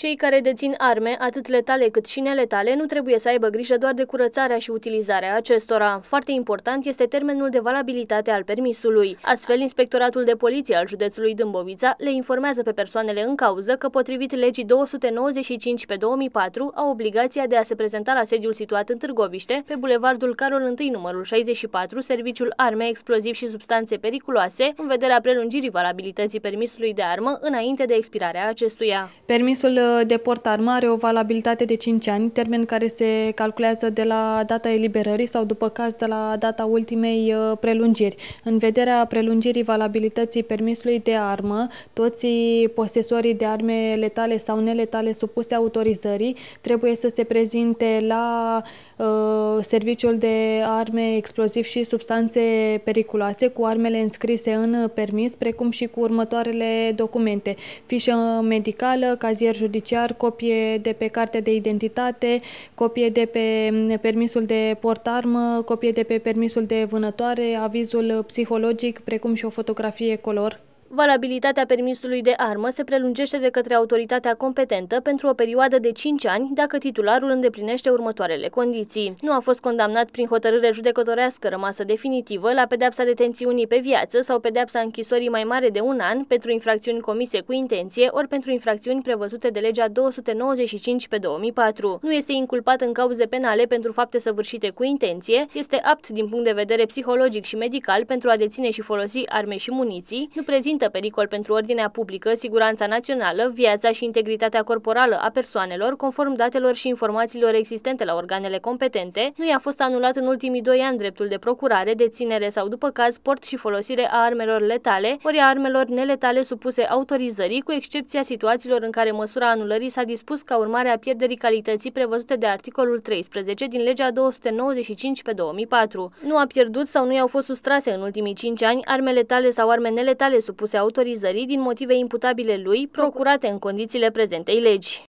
Cei care dețin arme, atât letale cât și neletale, nu trebuie să aibă grijă doar de curățarea și utilizarea acestora. Foarte important este termenul de valabilitate al permisului. Astfel, Inspectoratul de Poliție al județului Dâmbovița le informează pe persoanele în cauză că, potrivit legii 295/2004, au obligația de a se prezenta la sediul situat în Târgoviște, pe bulevardul Carol I, numărul 64, serviciul arme, explozivi și substanțe periculoase, în vederea prelungirii valabilității permisului de armă înainte de expirarea acestuia. Permisul de port armă are o valabilitate de 5 ani, termen care se calculează de la data eliberării sau, după caz, de la data ultimei prelungiri. În vederea prelungirii valabilității permisului de armă, toți posesorii de arme letale sau neletale supuse autorizării trebuie să se prezinte la serviciul de arme, explozivi și substanțe periculoase cu armele înscrise în permis, precum și cu următoarele documente: fișă medicală, cazier judiciar, copie de pe carte de identitate, copie de pe permisul de port armă, copie de pe permisul de vânătoare, avizul psihologic, precum și o fotografie color. Valabilitatea permisului de armă se prelungește de către autoritatea competentă pentru o perioadă de 5 ani dacă titularul îndeplinește următoarele condiții: nu a fost condamnat prin hotărâre judecătorească rămasă definitivă la pedeapsa detențiunii pe viață sau pedeapsa închisorii mai mare de 1 an pentru infracțiuni comise cu intenție ori pentru infracțiuni prevăzute de legea 295/2004. Nu este inculpat în cauze penale pentru fapte săvârșite cu intenție, este apt din punct de vedere psihologic și medical pentru a deține și folosi arme și muniții, nu prezintă pericol pentru ordinea publică, siguranța națională, viața și integritatea corporală a persoanelor, conform datelor și informațiilor existente la organele competente, nu i-a fost anulat în ultimii 2 ani dreptul de procurare, deținere sau, după caz, port și folosire a armelor letale ori a armelor neletale supuse autorizării, cu excepția situațiilor în care măsura anulării s-a dispus ca urmare a pierderii calității prevăzute de articolul 13 din legea 295/2004. Nu a pierdut sau nu i-au fost sustrase în ultimii 5 ani arme letale sau arme neletale supuse autorizării din motive imputabile lui, procurate în condițiile prezentei legi.